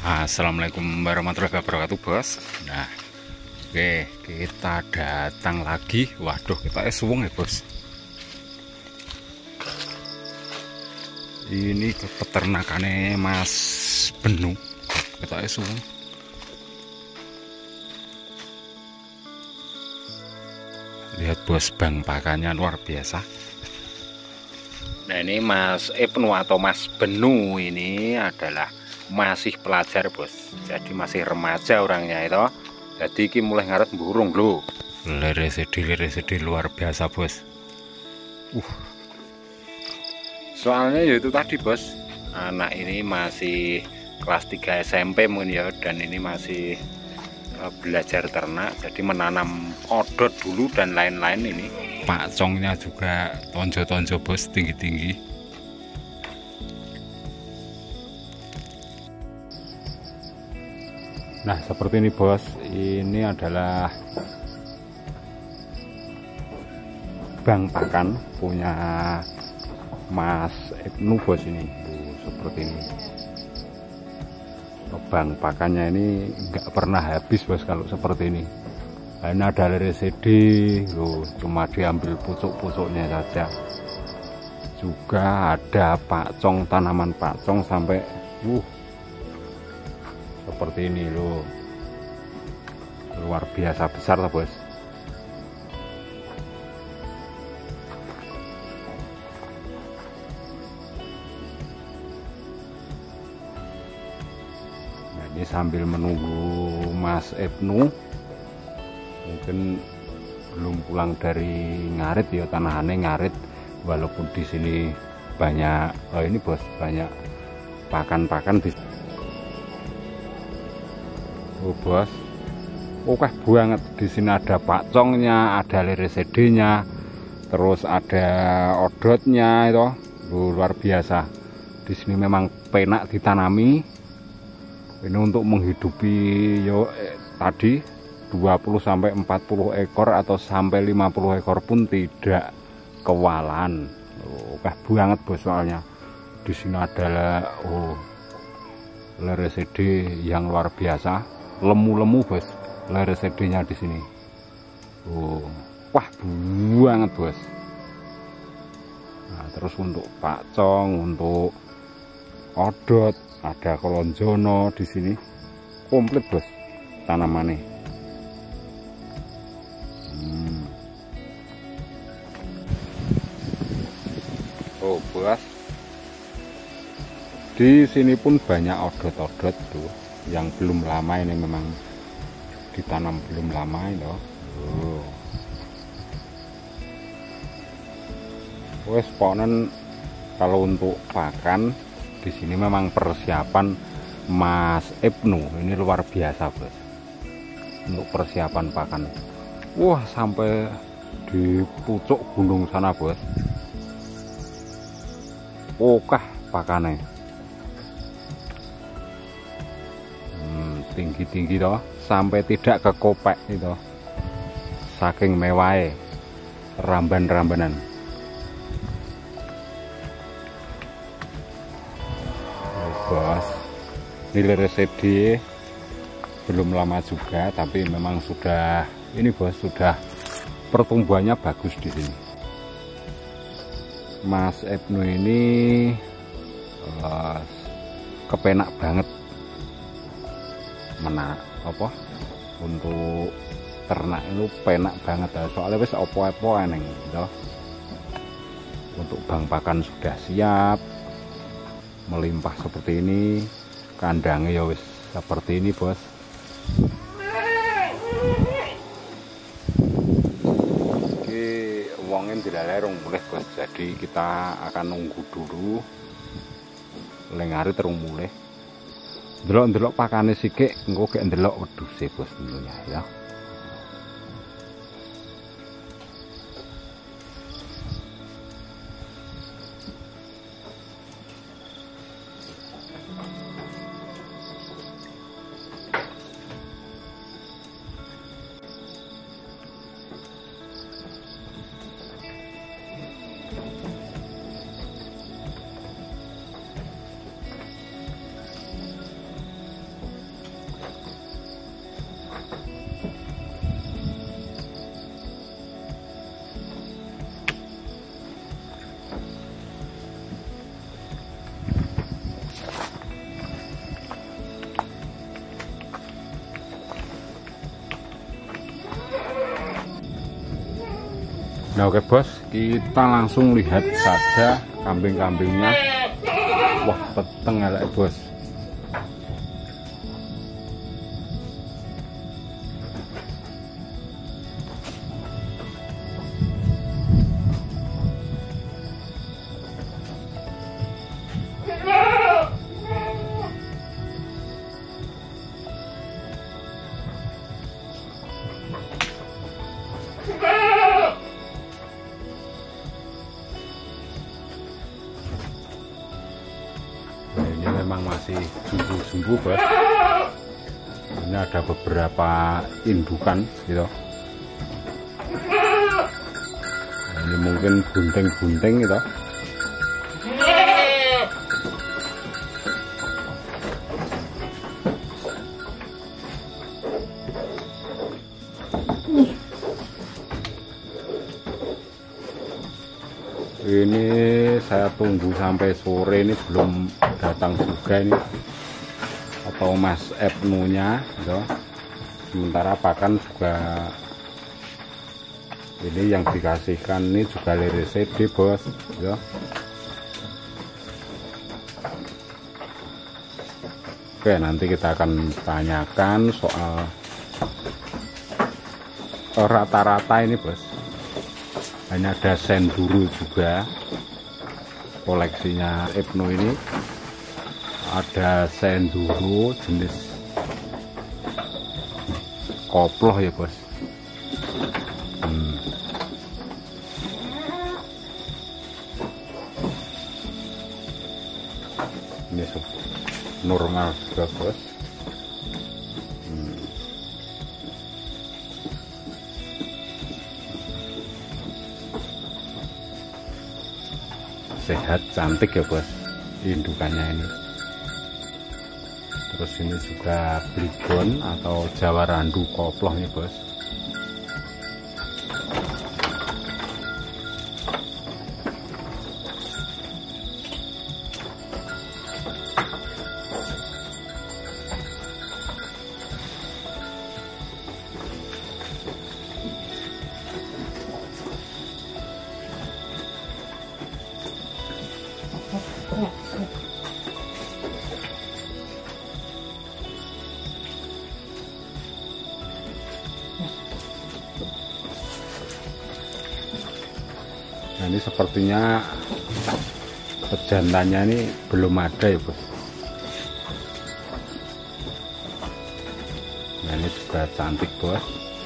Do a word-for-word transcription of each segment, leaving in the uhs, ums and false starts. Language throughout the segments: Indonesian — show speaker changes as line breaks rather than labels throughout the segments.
Assalamualaikum warahmatullahi wabarakatuh, bos. Nah, oke, kita datang lagi. Waduh, kita suwung ya, bos. Ini ke peternakannya Mas Benu. Kita suwung. Lihat, bos, bang pakannya luar biasa. Nah, ini Mas Ibnu atau Mas Benu ini adalah masih pelajar, bos. Jadi masih remaja orangnya itu. Jadi ini mulai ngaret burung loh. Lere sedih, lere sedih luar biasa, bos. Uh. Soalnya yaitu tadi, bos. Anak ini masih kelas tiga S M P mungkin ya, dan ini masih uh, belajar ternak. Jadi menanam odot dulu dan lain-lain ini. Pakcongnya juga tonjo-tonjo, bos, tinggi-tinggi. Nah, seperti ini, bos. Ini adalah bang pakan punya Mas Ibnu, bos. Ini tuh, seperti ini. Bang pakannya ini nggak pernah habis, bos, kalau seperti ini. Ini ada lere sedih loh, cuma diambil pucuk-pucuknya saja. Juga ada pakcong, tanaman pakcong sampai uh seperti ini loh, luar biasa besar lah, bos. Nah, ini sambil menunggu Mas Ibnu, mungkin belum pulang dari ngarit ya, tanahannya ngarit, walaupun di sini banyak oh ini, bos, banyak pakan-pakan di oh, bos. Oke banget, di sini ada pakcongnya, ada lere sedenya, terus ada odotnya itu. Loh, luar biasa. Di sini memang penak ditanami. Ini untuk menghidupi yo eh, tadi dua puluh sampai empat puluh ekor atau sampai lima puluh ekor pun tidak kewalan. Oke banget, bos, soalnya di sini adalah oh lere sede yang luar biasa. Lemu-lemu, bos, lere sedenya di sini. Oh, wah banget, bos. Nah, terus untuk pakcong, untuk odot, ada kolonjono di sini. Komplit, bos, tanamannya. Hmm. Oh, bos. Di sini pun banyak odot-odot tuh. Yang belum lama ini, memang ditanam belum lama itu. Oh. Wes ponen kalau untuk pakan di sini memang persiapan Mas Ibnu ini luar biasa, bos. Untuk persiapan pakan. Wah, sampai di pucuk gunung sana, bos. Oke pakannya. Tinggi-tinggi toh, sampai tidak ke kopek itu, saking mewahnya ramban-rambanan. Oh, bos, ini lere sede belum lama juga, tapi memang sudah ini, bos, sudah pertumbuhannya bagus di sini. Mas Ibnu ini uh, kepenak banget menak apa untuk ternak itu, penak banget ya, soalnya wis opo-opo eneng gitu. Untuk bang pakan sudah siap, melimpah seperti ini, kandangnya ya wis seperti ini, bos. Oke, uangnya tidak lerung mulai, bos, jadi kita akan nunggu dulu lengari terung mulai. Ndelok-ndelok pakane sikik, engko gek ndelok wedhuse, bos, tentunya ya. Nah oke bos, kita langsung lihat saja kambing-kambingnya. Wah peteng elek bos. Memang masih jumbo-jumbo bos. Ini ada beberapa indukan gitu. Ini mungkin bunting-bunting gitu. Ini saya tunggu sampai sore, ini belum datang juga ini, atau Mas Ebnu-nya gitu. Sementara pakan juga ini yang dikasihkan ini juga liris C D bos gitu. Oke, nanti kita akan tanyakan soal rata-rata ini bos. Hanya ada senduru juga koleksinya Ebnu ini. Ada senduru jenis koploh ya bos. hmm. Ini normal juga bos. hmm. Sehat cantik ya bos indukannya ini. Terus ini juga Bligon atau Jawa Randu koploh nih bos. Nah ini sepertinya pejantannya ini belum ada ya bos. Nah ini juga cantik bos.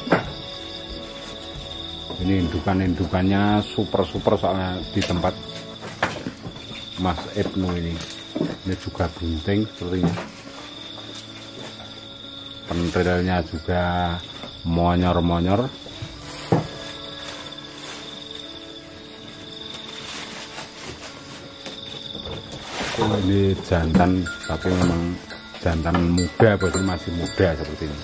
Ini indukan-indukannya super-super soalnya di tempat Mas Ebnu ini. Ini juga bunting sepertinya. Pentilnya juga monyor-monyor. Oh, ini jantan, tapi memang jantan muda, bos, masih muda seperti ini.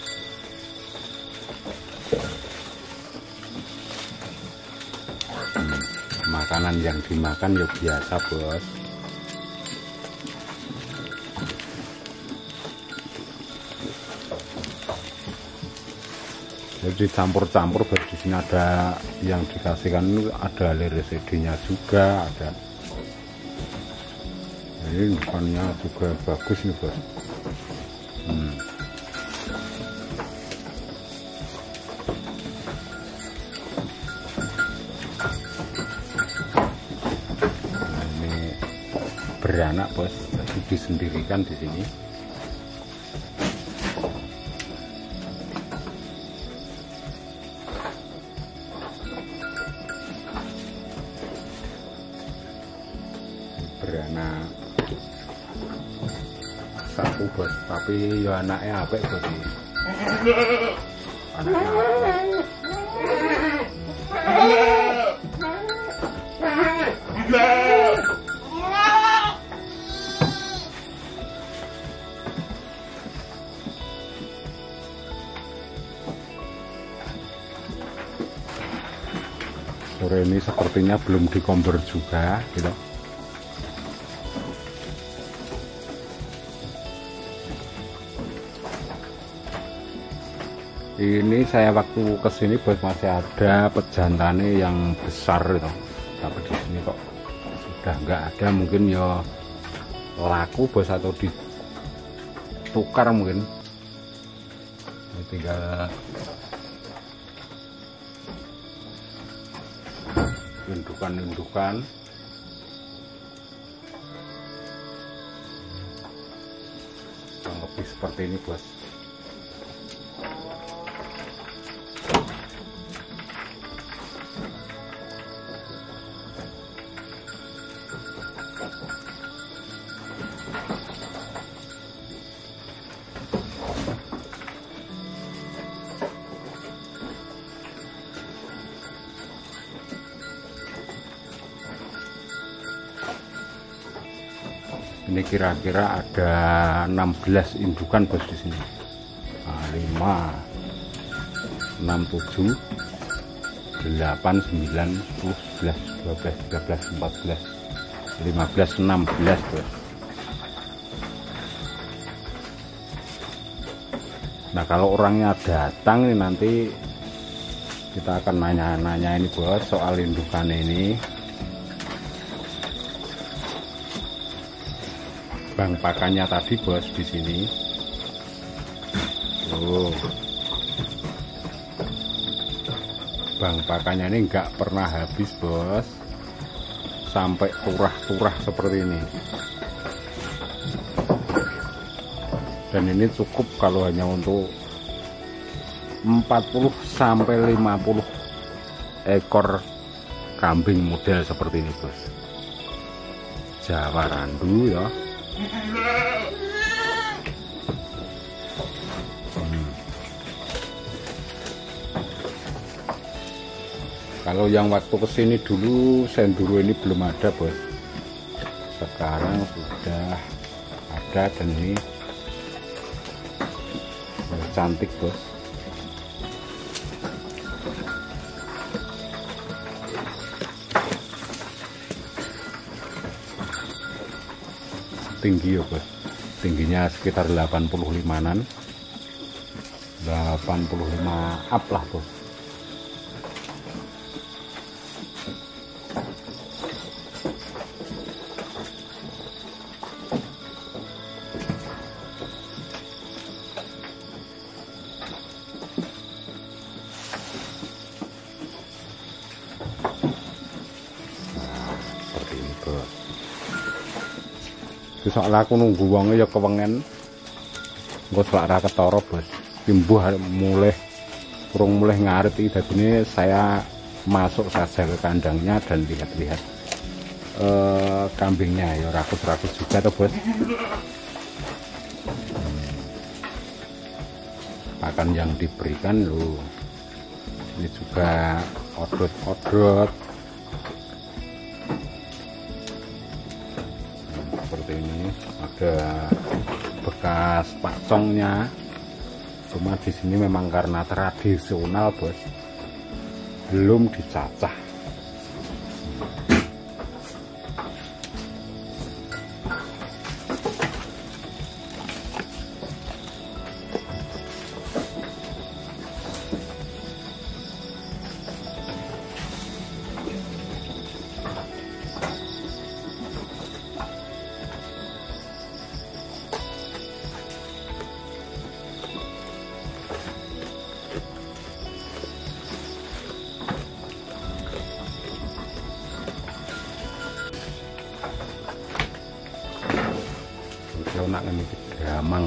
Hmm, makanan yang dimakan ya biasa bos. Jadi campur-campur, di sini ada yang dikasihkan, ada liris C D-nya juga ada. Ini bukannya juga bagus nih bos. hmm. Nah, ini beranak bos, jadi disendirikan di sini. Beranak satu bos, tapi ya anaknya apik bos ini. Anaknya apik. Sore ini sepertinya belum dikomber juga gitu. Ini saya waktu kesini bos masih ada pejantannya yang besar itu, tapi di sini kok sudah nggak ada. Mungkin ya laku bos atau ditukar mungkin. Ini tinggal indukan-indukan. Yang lebih seperti ini bos. Ini kira-kira ada enam belas indukan bos di sini. Nah, lima, enam, tujuh, delapan, sembilan, sepuluh, sebelas, dua belas, tiga belas, empat belas, lima belas, enam belas bos. Nah, kalau orangnya datang ini nanti kita akan nanya-nanya ini bos soal indukan ini. Bang pakannya tadi bos di sini. Oh. Bang pakannya ini nggak pernah habis bos. Sampai turah-turah seperti ini. Dan ini cukup kalau hanya untuk empat puluh sampai lima puluh ekor kambing model seperti ini bos. Jawa Randu ya. Hmm. Kalau yang waktu kesini dulu senduro ini belum ada bos. Sekarang sudah ada dan ini cantik bos. Tinggi ya bos, tingginya sekitar delapan puluh limaan, delapan puluh lima up lah bos. Nah, seperti ini bos. Soalnya aku nunggu wongnya ya kewengen, gue selak ketara bos, timbuh mulai kurang mulai ngaret ini. Ini saya masuk saja ke kandangnya dan lihat-lihat eh, kambingnya ya rakus-rakus juga tuh bos. Pakan yang diberikan loh, ini juga odot-odot. Seperti ini ada bekas pacongnya, cuma di sini memang karena tradisional bos, belum dicacah. Kalau nak ngene gamang.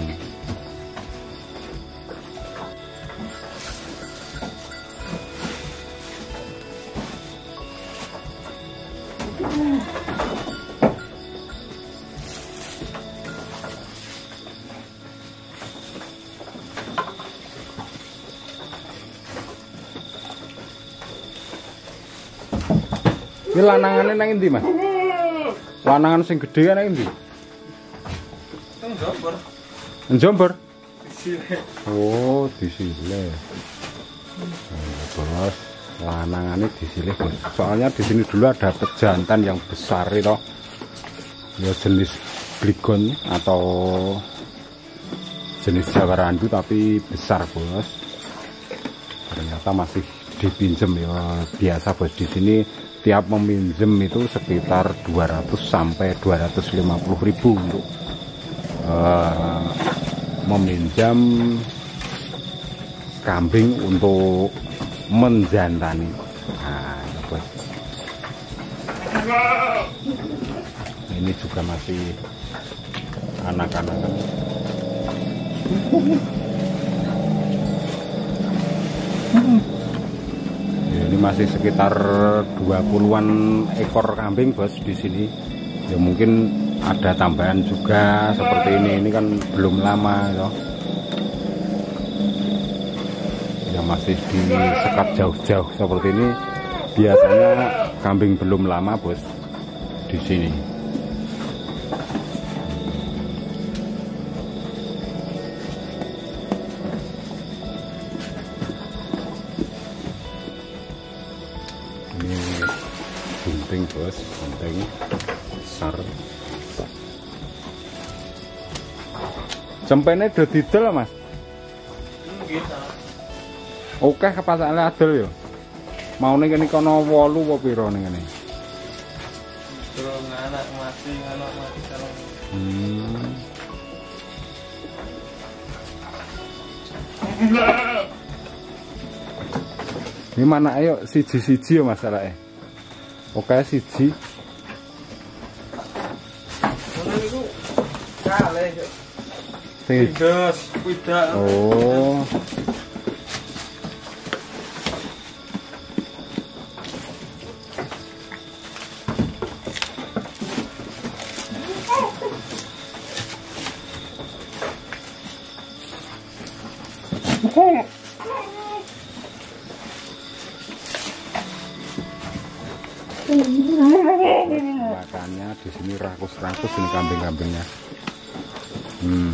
Ini lanangannya nang endi Mas? Lanangan sing gede nang endi?
Jombor.
Jombor.
Disile.
Oh, disile. Oh, bos, lanangannya disile bos. Soalnya di sini dulu ada pejantan yang besar itu, ya jenis bligon atau jenis Jawa Randu tapi besar bos. ternyata masih dipinjem ya. Biasa bos di sini tiap meminjem itu sekitar dua ratus sampai dua ratus lima puluh ribu untuk uh, meminjam kambing untuk menjantani. Nah, bos. Ini juga masih anak-anak. Ini masih sekitar dua puluhan ekor kambing bos di sini. Ya mungkin ada tambahan juga seperti ini. Ini kan belum lama ya. Ya masih disekat jauh-jauh seperti ini. Biasanya kambing belum lama bos di sini. Bunting bos, bunting besar. Cempene udah didel mas? Oke, kepasane adel ya. Mau ning kene kono wolu apa pira ning kene?
Durung anak mati, anak mati kalau.
Hmm. Ini mana ayo siji-siji ya masalahnya. Oke siji.
Ngono niku kalih.
Sing
Widos, widak.
oh. Makannya di sini rakus-rakus ini kambing-kambingnya. Hmm.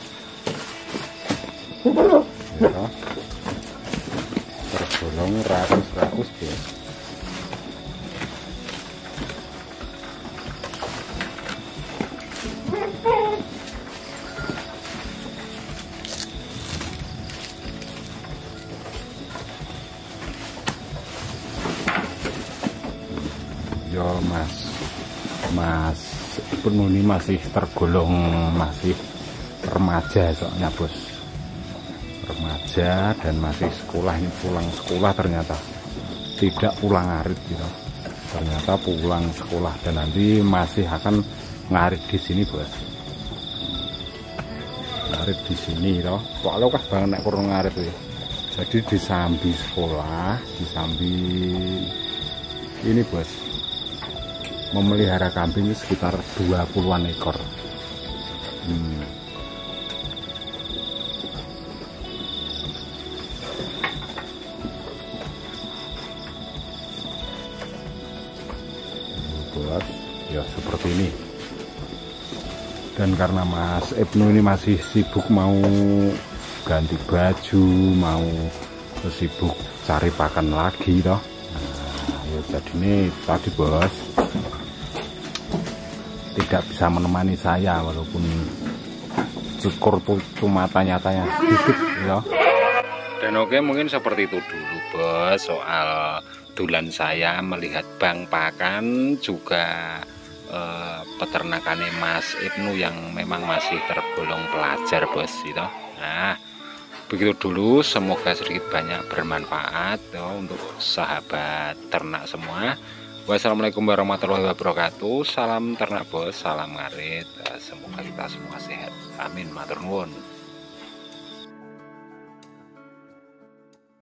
Ya. Tergolong rakus-rakus ya. Yo mas mas Ibnu ini masih tergolong masih remaja soalnya bos, remaja dan masih sekolah. Ini pulang sekolah ternyata tidak pulang ngarit gitu, ternyata pulang sekolah dan nanti masih akan ngarit di sini bos, ngarit di sini loh. Soalnya kah banget nek kurang ngarit ya. Jadi disambi sekolah, disambi ini bos, memelihara kambing ini sekitar dua puluhan ekor. Hmm. Buat ya seperti ini. Dan karena Mas Ibnu ini masih sibuk mau ganti baju, mau sibuk cari pakan lagi toh. Nah, ya jadi ini tadi bos tidak bisa menemani saya walaupun cukur cuma tanya-tanya sedikit ya. Dan oke mungkin seperti itu dulu bos soal dulan saya melihat bank pakan juga eh, peternakannya Mas Ibnu yang memang masih tergolong pelajar bos gitu. Nah begitu dulu, semoga sedikit banyak bermanfaat ya, untuk sahabat ternak semua. Wassalamualaikum warahmatullahi wabarakatuh. Salam ternak bos, salam ngarit. Semoga kita semua sehat. Amin, matur nuwun.